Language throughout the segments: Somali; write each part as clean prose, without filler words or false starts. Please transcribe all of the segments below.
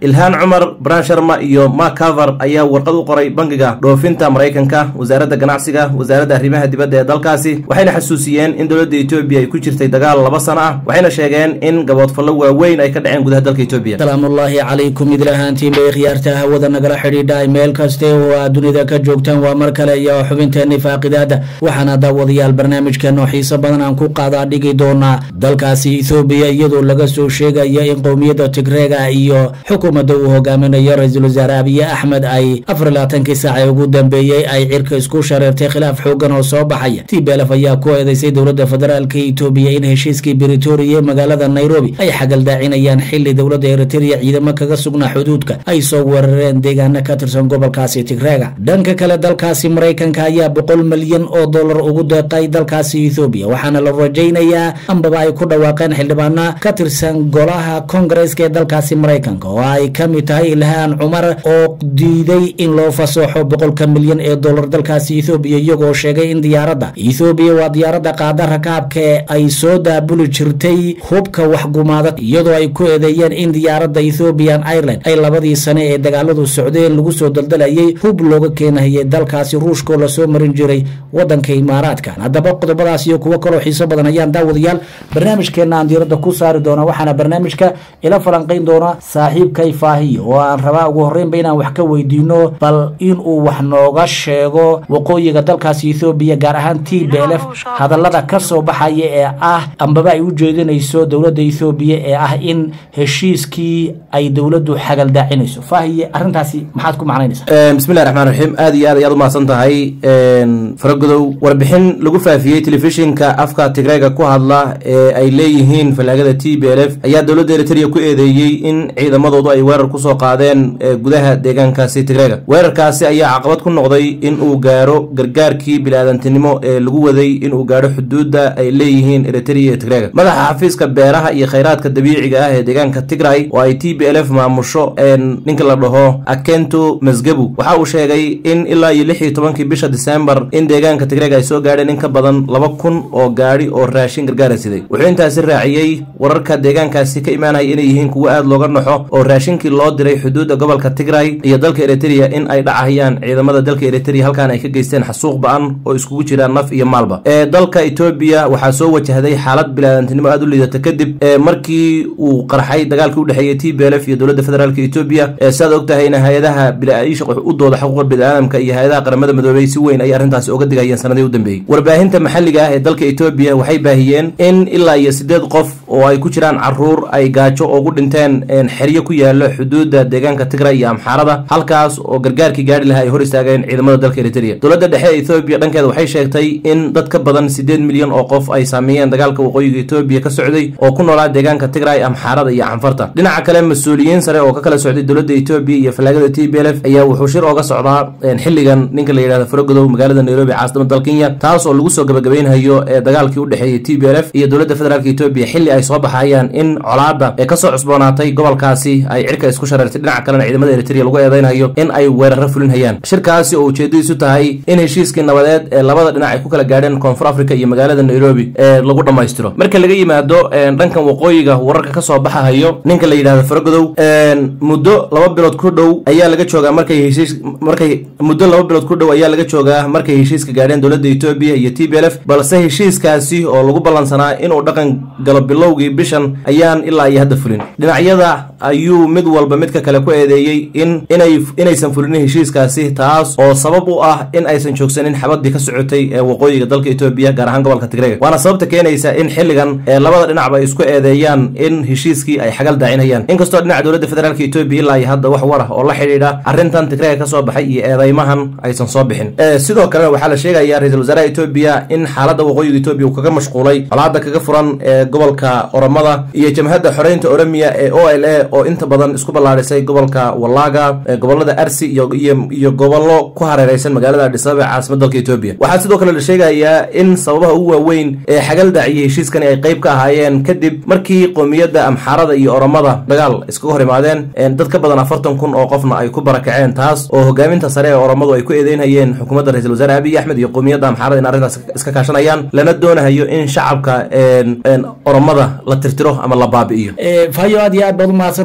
ilhaan cumar brandsharma iyo mark carver ayaa warqad u qoray bangiga dhoofinta maraykanka wasaaradda ganacsiga wasaaradda arrimaha dibadda ee dalkaasi waxayna xasuusiyeen in dowladda Ethiopia ay ku jirtay dagaal 2 sano ah waxayna sheegeen in gaboodfallo waaweyn ay ka dhaceen gudaha dalka Ethiopia. salaamullaahi calaykum idlahaantiin bay khiyaarta hawada nagala xidhiidhay meel kaste oo dunida ka joogtaan waa mar kale iyo xubinteena faaqidaada waxaana daawadayaal barnaamijkeena xiiso badan aan ku qaada dhigi doona dalkaasi Ethiopia iyadoo laga soo sheegay in qowmiyadda Tigreega iyo xukuumadda uu hogaaminayo Ra'iisul Wasaare Abiy Ahmed ay 24 saac ugu dambeeyay ay cirka isku shareertay khilaaf xoogan oo soo baxay TPLF ayaa ku eedeysay dowladda federaalka Ethiopia in heshiiskii Pretoria magaalada Nairobi ay xagal daacinayaan xilli dowladda Eritrea ciidamo kaga sugnaa xuduudka ay soo weerareen deegaano ka tirsan gobolkaasi Tigreega. dhanka kale dalkaasi Mareykanka ayaa $100 milyan ugu deeqay dalkaasi Ethiopia waxaana la rajaynayaa ambaba ay ku dhawaaqeen xildhibaano ka tirsan golaha Congress-ka dalkaasi Mareykanka oo ay kamid tahay Ilhaan Cumar oo diiday in loo fasaxo $100 milyan dalkaasi Ethiopia iyagoo sheegay in diyaaradda Ethiopia waa diyaaradda qaada rakaabka ay soo daabuli jirtay hubka wax gumaada iyadoo ay ku eedeeyeen in diyaaradda Ethiopian Airlines ay labadii sano ee dagaaladu socdeen lagu soo daldalayay hub looga keenayay dalkaasi Ruushka la soo marin jiray wadanka Imaaraadka. haddaba qodobadaas iyo kuwa kale oo xiiso badan ayaan daawadayaal barnaamijkeena aan diiradda ku saari doona waxaana barnaamijka ila falanqeyn doona saaxiibkay Faahiye oo aan rabaa ugu horreynba inaan wax ka weydiino bal in uu wax nooga sheego waqooyiga dalkaasi Ethiopia gaar ahaan TPLF hadallada ka soo baxaya ee ambaba ay u jeedinayso dowladda Ethiopia ee in heshiiskii ay dowladdu xagal daacinayso. Faahiye arrintaasi maxaad ku macnaynaysaa? bismillaahir rahmaanir rahiim aad iyo aad u mahadsan tahay faragodow warbixin lagu faafiyay telefishinka afka Tigreega ku hadla ee ay leeyihiin falaagada TPLF ayaa dowladda Eritrea ku eedeeyay in ciidamadoodu ay weerar ku soo qaadeen gudaha deegaankaasi Tigreega. weerarkaasi ayaa caqabad ku noqday in uu gaaro gargaarkii bilaadantinimo ee lagu waday in uu gaaro xuduudda ay leeyihiin Eritrea iyo Tigreega. madaxa xafiiska beeraha iyo kheyraadka dabiiciga ah ee deegaanka Tigray oo ay TPLF maamusho ninka la dhaho Akento Mesgebu waxa uu sheegay in ilaa 16 bisha December in deegaanka Tigreega ay soo gaadheen in ka badan 2,000 oo gaari oo raashin gargaar siday. wuxuu intaasi raaciyay wararka deegaankaasi ka imaanaya inay yihiin kuwa aad looga naxo oo raashinkii loo diray xuduudda gobolka Tigray iyo dalka Eritrea in ay dhacayaan ciidamada dalka Eritrea halkaan ay ka geysteen xasuuq ba'an oo iskugu jiraan naf iyo maalba. dalka Ethiopia waxaa soo wajahday xaalad bilaadantinimo aad u liidata kadib markii uu qarxay dagaalkii u dhaxeeyay TPLF iyo dowladda federaalka Ethiopia saad ogtahayna hay'adaha bilaa'iisha u dooda xuquuqda bini'aadamka iyo hay'adaha qaramada midoobay si weyn ay arrintaasi uga digayeen sanadii u dambeeyay. warbaahinta maxalliga ah ee dalka Ethiopia waxay baahiyeen in ilaa 8 qof oo ay ku jiraan caruur ay gaajo ugu dhinteen xiriyo ku yaala xuduudda deegaanka Tigray iyo Amxaarada halkaas oo gargaarkii gaari lahaa ay hor istaageen ciidamada dalka Eritrea. dowladda dhexe ee Ethiopia dhankeeda waxay sheegtay in dad ka badan 8 milyan oo qof ay saameeyeen dagaalka waqooyiga Ethiopia ka socday oo ku noolaa deegaanka Tigray Amxaarada iyo Canfarta. dhinaca kale mas'uuliyiin sare oo ka kala socday dowladda Ethiopia iyo falaagada TPLF ayaa wuxuu shir uga socdaa xilligan ninka la yiraahdo Faragodow magaalada Nairobi caasimada dalka Kenya taas oo lagu soo gabagabeynayo dagaalkii u dhaxeeyay TPLF iyo dowladda federaalka Ethiopia xilli ay soo baxayaan in colaadda ka soo cusboonaatay gobolkaasi ay cirka isku shareertay dhinaca kalena ciidamada Eritrea lagu eedeynayo in ay weerar fulinayaan. shirkaasi oo ujeedadiisu tahay in heshiiskii nabadeed ee labada dhinac ay ku kala gaadheen Koonfur Afrika iyo magaalada Nairobi lagu dhameystiro. marka laga yimaado dhankan waqooyiga wararka ka soo baxayo ninka la yiraahdo Faragodow muddo 2 bilood ku dhow ayaa laga joogaa markay heshiiska gaadheen dowladda Ethiopia iyo TPLF balse heshiiskaasi oo lagu balansanaa inuu dhaqan galo bilowgii bishan ayaan ilaa iyo hadda fulin. dhinacyada ayuu mid walba midka kale ku eedeeyay inaysan fulin heshiiskaasi taas oo sabab u ah in aysan joogsanin xabadii ka socotay ee waqooyiga dalka Ethiopia gaar ahaan gobolka Tigray. waana sababta keenaysa in xilligan labada dhinacba ay isku eedeeyaan in heshiiskii ay xagal daacinayaan. inkastoo dhinaca dowladda federaalka Ethiopia ilaa iyo hadda wax war ah oo la xiriira arrintan Tigray ka soo baxay iyo eedeymahan aysan soo bixin. sidoo kale waxaa la sheegayaa Ra'iisul Wasaaraha Ethiopia in xaaladda waqooyiga Ethiopia uu kaga mashquulay colaadda kaga furan gobolka Oromada iyo jamhadda xoreynta Oromia ee OLA oo inta badan isku ballaarisay gobolka Wallaga gobolada Arsi iyo gobollo ku hareeraysan magaalada Addis Ababa caasimadda dalka Ethiopia. waxaa sidoo kale la sheegayaa in sababaha ugu waaweyn ee xagal daaciyay heshiiskani ay qayb ka ahaayeen kadib markii qowmiyadda Amxaarada iyo Oromada dagaal iskaga hor yimaadeen dad ka badan 40,000 oo qofna ay ku barakaceen taas oo hogaaminta sare ee Oromadu ay ku eedeynayeen xukuumadda Ra'iisul Wasaare Abiy Ahmed iyo qowmiyadda Amxaarada in arrintaas iska kaashanayaan lana doonayo in shacabka Oromada la tirtiro ama la baabi'iyo. Faayo aad iyo aad baad u mahadsantahay waxaan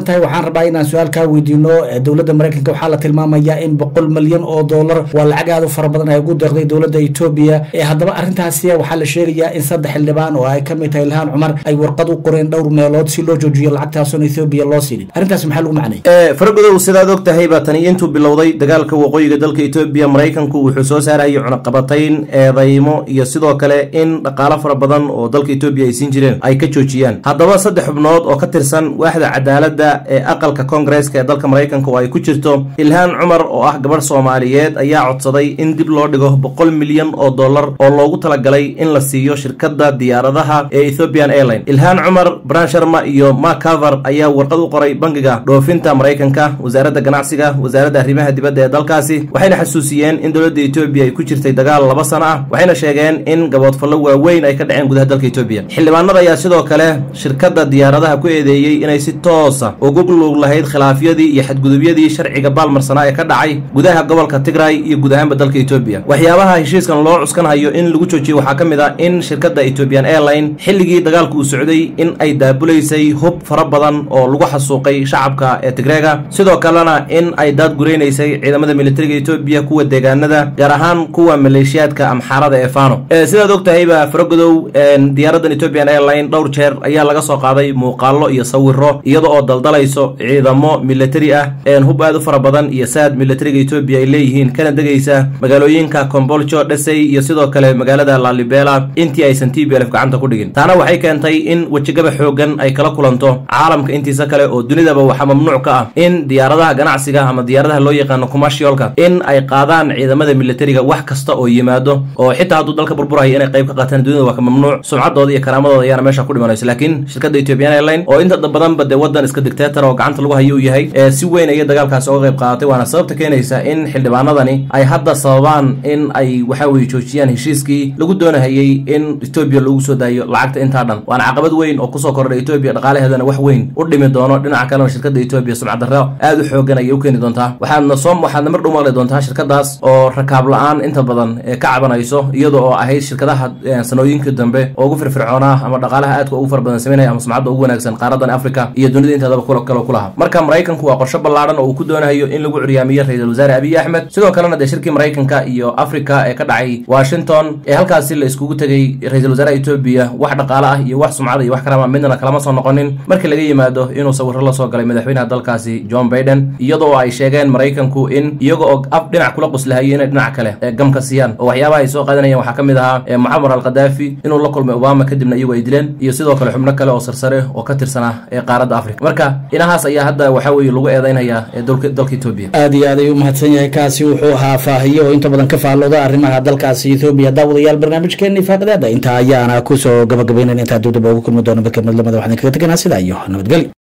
rabaa inaan su-aal kaa weydiino dowladda maraykanka waxaa la tilmaamayaa in $100 milyan oo dollar waa lacag aad u fara badan ay ugu deeqday dowladda Ethiopia haddaba arrintaasi waxaa la sheegayaa in 3 xildhibaan oo ay ka mid tahay Ilhaan Cumar ay warqad u qoreen dhowr meelood si loo joojiyo lacagtaas oo Ethiopia loo siinin arrintaas maxaa lagu macnay fargodow sidaad og tahay baa tani intuu bilowday dagaalka waqooyiga dalka Ethiopia maraykanku wuxuu soo saarayay cunaqabatayn eedaymo iyo sidoo kale in dhaqaale fara badan oo dalka Ethiopia ay siin jireen ay ka joojiyaan haddaba 3 xubnood oo ka tirsan waaxda cadaaladda ee aqalka Congress-ka ee dalka maraykanka oo ay ku jirto Ilhaan Cumar oo ah gabar Soomaaliyeed ayaa codsaday in dib loo dhigo $100 milyan oo dollar oo loogu talagalay in la siiyo shirkadda diyaaradaha ee Ethiopian Airlines Ilhaan Cumar Brian Sharma iyo Mark Carver ayaa warqad u qoray bangiga dhoofinta maraykanka wasaaradda ganacsiga wasaaradda arrimaha dibadda ee dalkaasi waxayna xasuusiyeen in dowladda Ethiopia ay ku jirtay dagaal 2 sano ah waxayna sheegeen in gaboodfallo waaweyn ay ka dhaceen gudaha dalka Ethiopia xildhibaanada ayaa sidoo kale shirkadda diyaaradaha ku eedeeyay inay si toos ah ugu lug lahayd khilaafyadii iyo xadgudubyadii sharciga baalmarsanaa ee ka dhacay gudaha gobolka Tigray iyo gudaha dalka Ethiopia waxyaabaha heshiiskan loo cuskanayo in lagu joojiyo waxaa ka mid ah in shirkadda Ethiopian Airlines xilligii dagaalku uu socday in ay daabuleysay hub fara badan oo lagu xasuuqay shacabka ee Tigrayga sidoo kalena in ay dad gureynaysay ciidamada militariga Ethiopia kuwa deegaanada gaar ahaan kuwa maleeshiyaadka amxaarada ee Fano sidaad og tahay baa fargodow diyaaraddan Ethiopian Airlines dhowr jeer ayaa laga soo qaaday muuqaallo iyo sawirro iyadoo oo daldalayso ciidamo militari ah hub aad u fara badan iyo saad militariga Ethiopia ay leeyihiin kana degaysa magaalooyinka Kombolcho Desay iyo sidoo kale magaalada Lalibela intii aysan TPLF gacanta ku dhigin taana waxay keentay in wajigaba xoogan ay kala kulanto caalamka intiisa kale oo dunidaba waxa mamnuuc ka ah in diyaaradaha ganacsiga ama diyaaradaha loo yaqaan commercialka in ay qaadaan ciidamada militariga wax kasta oo yimaado oo xitaa hadduu dalka burburayo inay qayb ka qaataan dunida waa ka mamnuuc sumcaddooda iyo karaamadooda ayaana meesha ku dhimanayso laakiin shirkadda Ethiopian Airlines oo inta badan bade wadan iska dictator oo gacanta lagu hayo yahay si weyn ay dagaalkaas uga qayb qaadatay waana sababta keenaysa in xildhibaanadani ay hadda sababaan in ay waxa weey joojiyaan heshiiskii lagu doonayay in Ethiopia lagu soo daayo lacagta inta dhan waana caqabad weyn oo ku soo kordhay Ethiopia dhaqaalaheedana wax weyn u dhimi doono dhinaca kale shirkadda Ethiopia sumcad darro aad u xoogan ay u keeni doontaa waxaana mar dhow maqli doontaa shirkadaas oo rakaab la'aan inta badan ka cabanayso iyadoo oo ahayd shirkadaha sanooyinkii dambe oo ugu firfircoonaa ama dhaqaalaha aadka ugu far badan sameynaya ama sumcadda ugu wanaagsan qaaradan Afrika iyo dunida inteedaba kale ku lahaa marka maraykanku waa qorshe ballaaran oo uu ku doonayo in lagu curyaamiyo ra'iisul wasaare Abiy Ahmed sidoo kalena shirkii maraykanka iyo Afrika ee ka dhacay Washington ee halkaas la iskugu tagay ra'iisul wasaare Ethiopia wax dhaqaale ah iyo wax sumcad iyo wax karaama midna kalama soo noqonin markii laga yimaado inuu sawirro la soo galay madaxweynaha dalkaasi John Biden iyadoo ay sheegeen maraykanku in iyaga oo dhinac kula qoslahayo in dhinac kale gamka siiyaan oo waxyaabaha ay soo qaadanayaan waxa kamid ahaa Muammar al-Qaddafi inuu la kulmay Obama kadibna iyagu ay dileen iyo sidoo kale xubno kale oo sarsare oo ka tirsanaa qaaradda Afrika marka inahaas ayaa hadda waxa weey lagu eedeynaya dalka Ethiopia aad iyo aad ayuu mahadsan yahay kaasi wuxuu ahaa faahiyo oo inta badan ka faalooda arrimaha dalkaasi Ethiopia daawadayaal barnaamijkeena faaqadaada inta ayaana ku soo gabagabeynayna inta dib ugu kulmi doono barnaamijka madlamada waxaan kaga tagnaa sida iyo nabadgelyo